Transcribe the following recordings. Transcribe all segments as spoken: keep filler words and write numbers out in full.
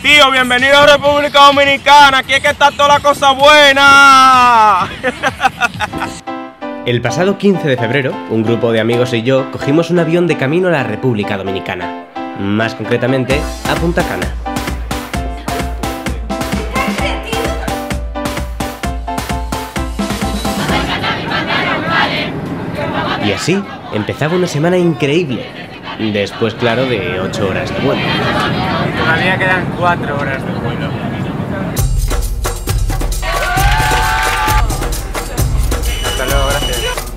Tío, bienvenido a República Dominicana, aquí es que está toda la cosa buena. El pasado quince de febrero, un grupo de amigos y yo cogimos un avión de camino a la República Dominicana, más concretamente a Punta Cana. Y así empezaba una semana increíble, después claro de ocho horas de vuelo. Todavía quedan cuatro horas de vuelo. Hasta luego, gracias.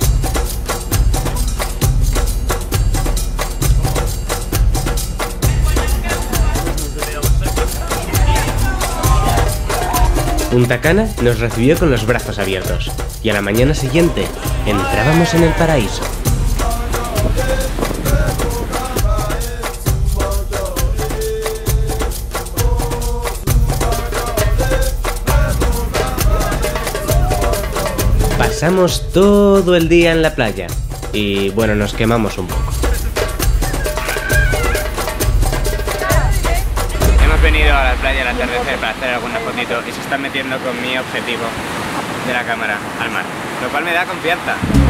Punta Cana nos recibió con los brazos abiertos, y a la mañana siguiente entrábamos en el paraíso. Pasamos todo el día en la playa y bueno, nos quemamos un poco. Hemos venido a la playa al atardecer para hacer alguna fotito y se están metiendo con mi objetivo de la cámara al mar, lo cual me da confianza.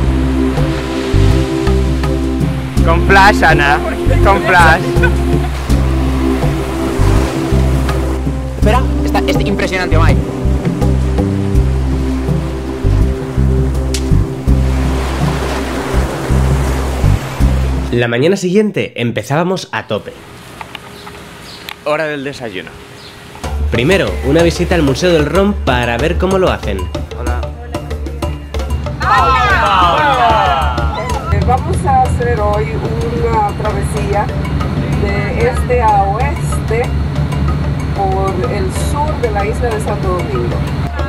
Con flash, Ana, con flash. Espera, está, es impresionante, Omar. La mañana siguiente empezábamos a tope. Hora del desayuno. Primero, una visita al Museo del Ron para ver cómo lo hacen. Hola. Hola. Vamos a hacer hoy una travesía de este a oeste por el sur de la isla de Santo Domingo.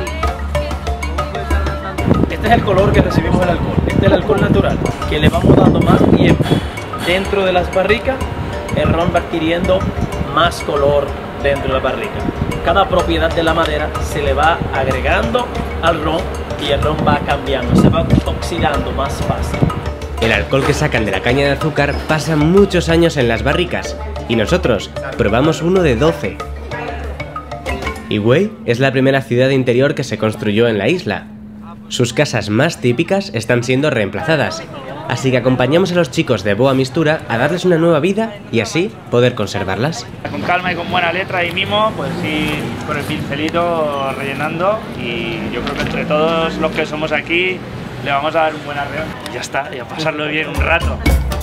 Este es el color que recibimos del alcohol. Este es el alcohol natural, que le vamos dando más tiempo dentro de las barricas. El ron va adquiriendo más color dentro de la barrica. Cada propiedad de la madera se le va agregando al ron y el ron va cambiando, se va oxidando más fácil. El alcohol que sacan de la caña de azúcar pasa muchos años en las barricas y nosotros probamos uno de doce. Higüey es la primera ciudad interior que se construyó en la isla. Sus casas más típicas están siendo reemplazadas, así que acompañamos a los chicos de Boa Mistura a darles una nueva vida y así poder conservarlas. Con calma y con buena letra y mimo, pues ir con el pincelito rellenando, y yo creo que entre todos los que somos aquí le vamos a dar un buen arreón. Y ya está, y a pasarlo bien un rato.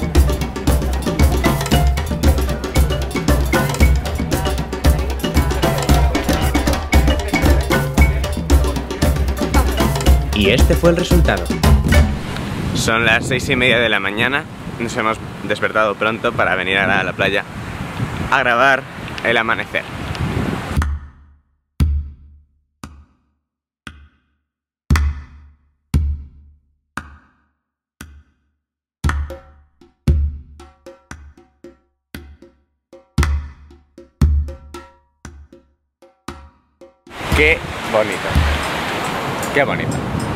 Y este fue el resultado. Son las seis y media de la mañana, nos hemos despertado pronto para venir a la, a la playa a grabar el amanecer. Qué bonito, qué bonito.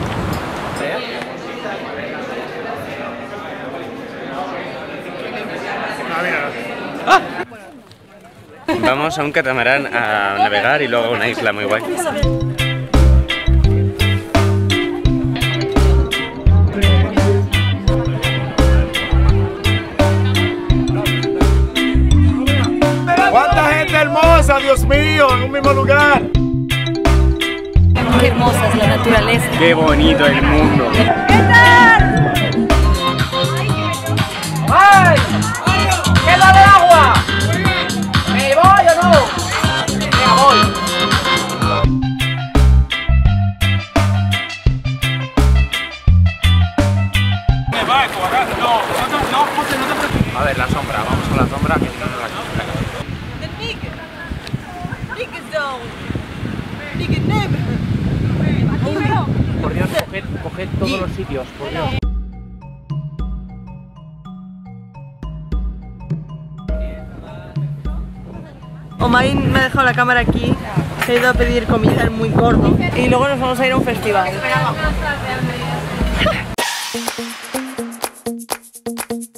¡Ah! Vamos a un catamarán a navegar y luego a una isla muy guay. ¡Cuánta gente hermosa, Dios mío, en un mismo lugar! Qué hermosa es la naturaleza. Qué bonito el mundo. ¿Qué tal? ¡Ay! ¡Queda de agua! ¿Me voy o no? Venga, voy. A ver, la sombra, vamos con la sombra, que si no, no la quito. Por Dios, coged, coged todos los sitios, por Dios. Omar me ha dejado la cámara aquí, se ha ido a pedir comida, es muy gordo, y luego nos vamos a ir a un festival.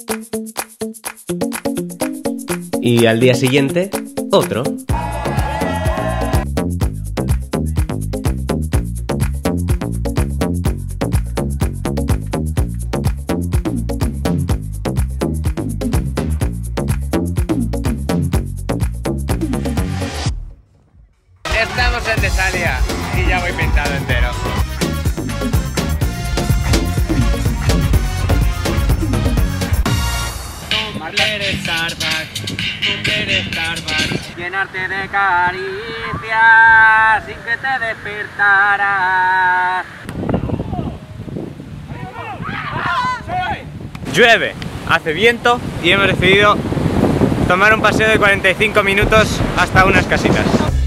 Y al día siguiente, otro. Estamos en Tesalia y ya voy pintado entero. Cumplir Starbucks, cumplir Starbucks. Llenarte de caricias sin que te despertaras. Llueve, hace viento y hemos decidido tomar un paseo de cuarenta y cinco minutos hasta unas casitas.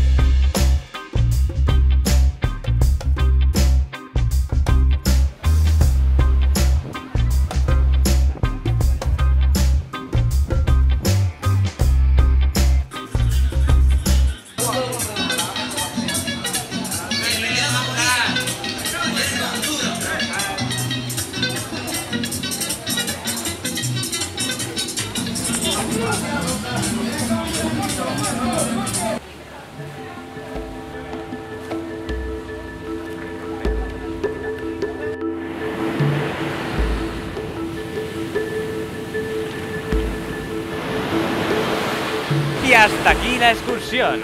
Y hasta aquí la excursión.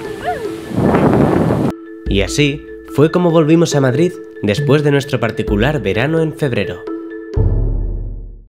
Y así fue como volvimos a Madrid después de nuestro particular verano en febrero.